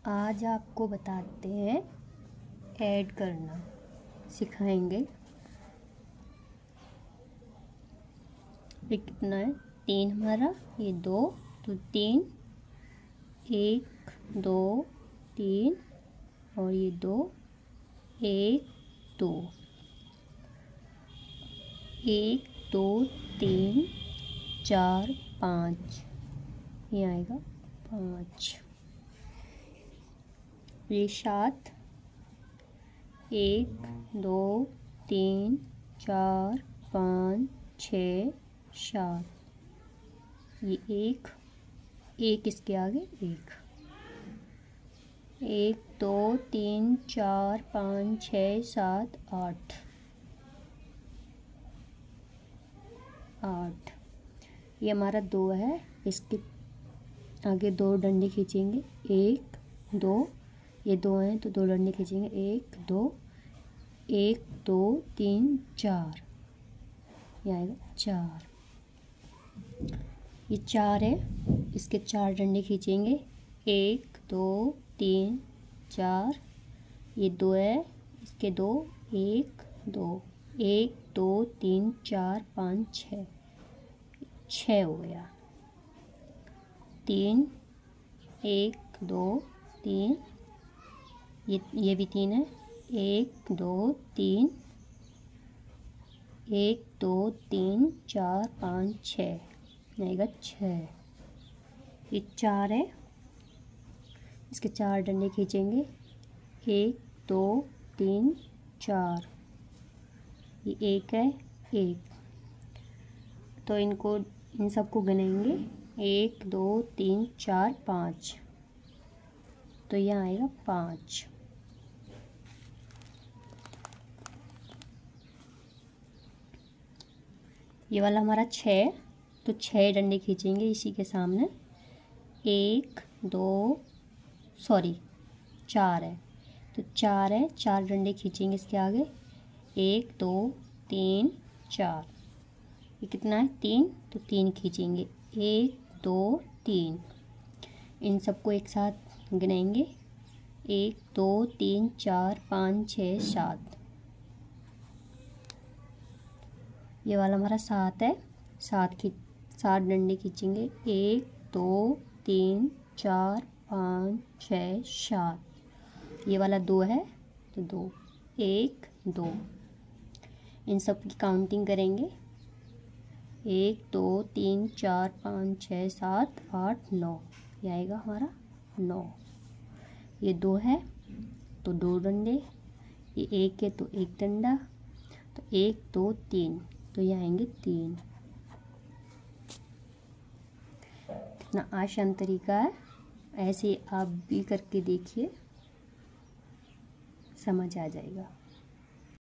आज आपको बताते हैं ऐड करना सिखाएंगे। ये कितना है? 3 हमारा, ये 2 तो 3, 1 2 3 और ये 2 1 2 1 2 3 4 5, ये आएगा 5। ये 7, 1 2 3 4 5 6 7, ये 1 इसके आगे 1 2 3 4 5 6 7 8 8, ये हमारा 2 है। इसके आगे 2 डंडे खींचेंगे, 1 2, ये 2 हैं तो 2 डंडे खींचेंगे, 1 2 1 2 3 4, ये आएगा 4। ये 4 है, इसके 4 डंडे खींचेंगे, 1 2 3 4, ये 2 है, इसके 2 1 2 1 2 3 4 5 6 हो गया। 3 1 2 3, ये भी 3 है, 1 2 3 1 2 3 4 5 6, आएगा 6। ये 4 है, इसके 4 डंडे खींचेंगे, 1 2 3 4, ये 1 है 1, तो इन सबको गिनेंगे, 1 2 3 4 5, तो यहाँ आएगा 5। ये वाला हमारा 6, तो 6 डंडे खींचेंगे इसी के सामने, 1 2 सॉरी 4 है, तो 4 है, 4 डंडे खींचेंगे इसके आगे, 1 2 3 4, ये कितना है 3, तो 3 खींचेंगे, 1 2 3, इन सबको एक साथ गिनाएंगे, 1 2 3 4 5 6 7, ये वाला हमारा 7 है, 7 डंडे खींचेंगे, 1 2 3 4 5 6 7, ये वाला 2 है तो 2 1 2, इन सब की काउंटिंग करेंगे, 1 2 3 4 5 6 7 8 9, ये आएगा हमारा 9। ये 2 है तो 2 डंडे, ये 1 है तो 1 डंडा, तो 1 2 3, तो ये आएंगे 3। कितना आसान तरीका है, ऐसे आप भी करके देखिए, समझ आ जाएगा।